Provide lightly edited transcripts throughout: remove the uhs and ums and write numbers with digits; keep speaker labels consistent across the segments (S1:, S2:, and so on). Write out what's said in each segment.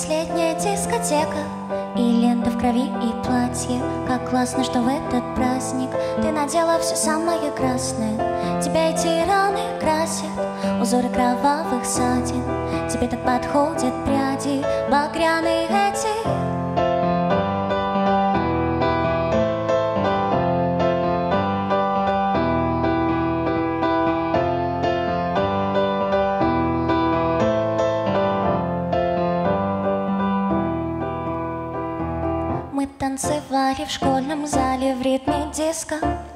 S1: Последняя дискотека, и лента в крови, и платье. Как классно, что в этот праздник ты надела все самое красное. Тебя эти раны красят, узоры кровавых ссадин. Тебе так подходят пряди багряные эти. Мы танцевали в школьном зале в ритме диско.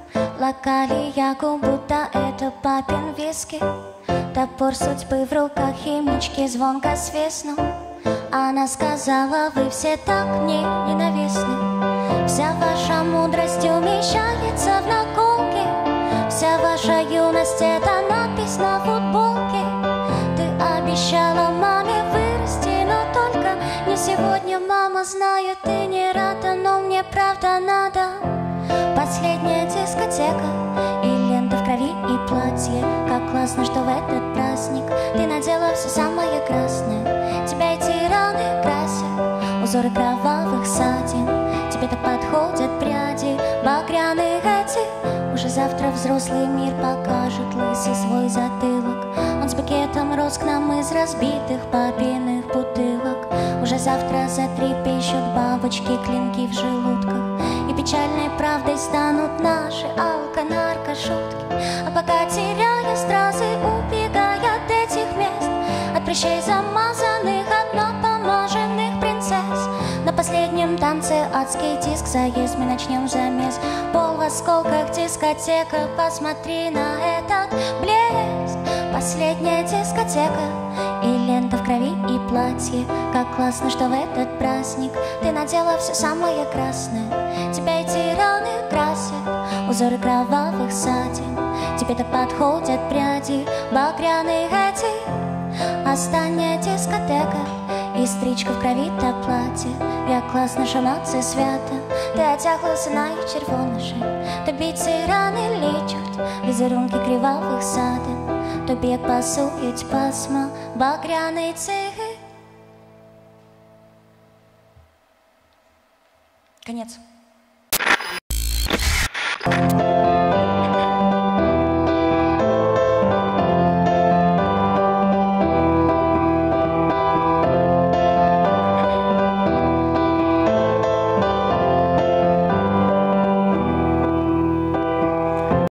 S1: Локали ягу, будто это папин виски. Топор судьбы в руках химички звонко свистнул. Она сказала: вы все так мне ненавистны. Вся ваша мудрость умещается в наколке. Вся ваша юность — это надпись на футболке. Ты обещала маме вырасти, но только не сегодня. Мама, знаю, ты не рада, но мне правда надо. Последняя дискотека, и лента в крови, и платье. Как классно, что в этот праздник ты надела все самое красное. Тебя эти раны красят, узоры кровавых ссадин. Тебе так подходят пряди багряных этих. Уже завтра взрослый мир покажет лысый свой затылок. Он с букетом роз к нам из разбитых папиных бутылок. Уже завтра затрепещут бабочки, клинки в желудках. И печальной правдой станут наши алко-нарко-шутки. А пока, теряя стразы, убегая от этих мест, от прыщей замазанных, от напомаженных принцесс. На последнем танце адский диск заезд, мы начнем замес. Пол в осколках, дискотека, посмотри на этот блеск. Последняя дискотека, и лента в крови, и платье. Как классно, что в этот праздник ты надела все самое красное. Тебя эти раны красят, узоры кровавых ссадин. Тебе так подходят пряди багряных этих. Остання дискотека, і стрічка в крові та платі. Як класно, що на це свято ти одяглася на їх червоноше. Тобі ці рани лічуть візерунки кривавих садин. Тобі як пасують пасма багряний цигель. Конец.